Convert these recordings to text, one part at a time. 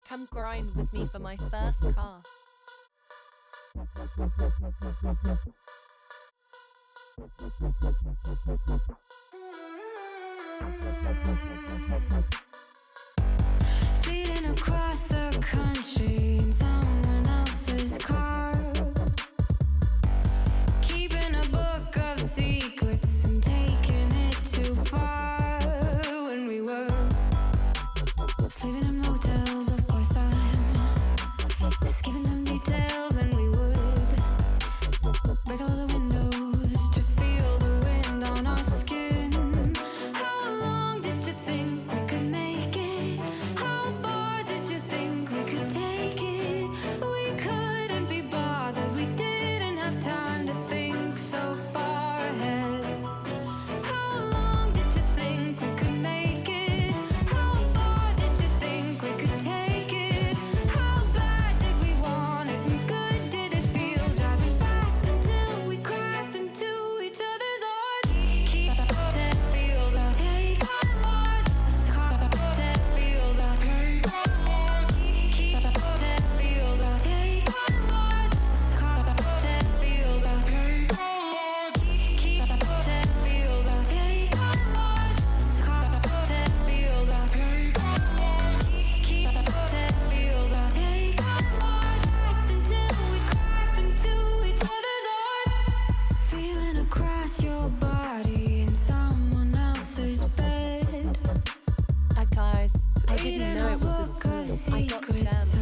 Come grind with me for my first car. Speeding across the country in someone else's car, keeping a book of secrets and taking it too far. When we were sleeping in motels, of course I'm skipping some details, and we would break all the windows to feel the wind on our skin. How long did you think we could make it? How far did you think we could take it? We couldn't be bothered, we didn't have time to think so far ahead. How long did you think we could make it? How far did you think we could take it? How bad did we want it, and good did it feel? Driving fast until we crashed into each other's hearts. Keep that feel down, take our hearts. That feel down, take our hearts. Keep that feel down, take our hearts. That feel down, take our hearts. Keep that feel down, take our hearts. That feel down, take our hearts. Keep that feel down, take our hearts. Until we crashed into each other's hearts. Feeling across your body in someone else's bed. Guys, I didn't know it was the school. I got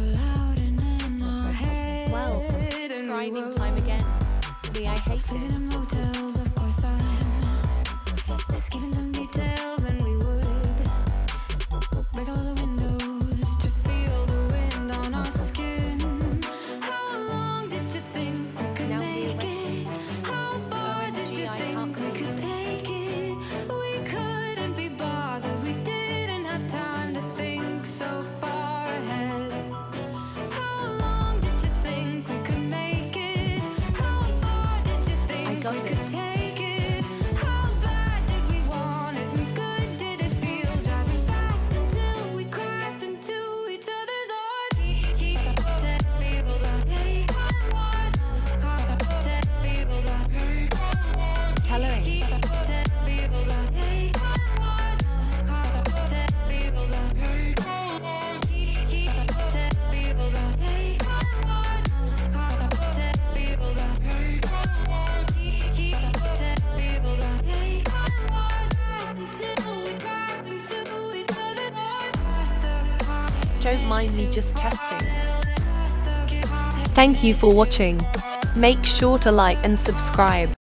scammed. Well, grinding time again. I hate Living in this. motels, of course I'm skipping some details, and we would break all the windows to feel the wind on our skin. How long did you think we could Now make the it? How far did you think we could take it? We couldn't be bothered, we didn't have time to think so far ahead. How long did you think we could make it? How far did you think got we it. could take it? How bad did we want it, and good did it feel? Driving fast until we crashed into each other's hearts. Keep that feel down, take our hearts. That feel down, take our hearts. Coloring. Keep that feel down, take our hearts. That feel down, take our hearts. Keep that feel down, take our hearts. That feel down, take our hearts. Keep that feel down, take our hearts. Until we crashed into each other's hearts. Don't mind me just testing. Thank you for watching. Make sure to like and subscribe.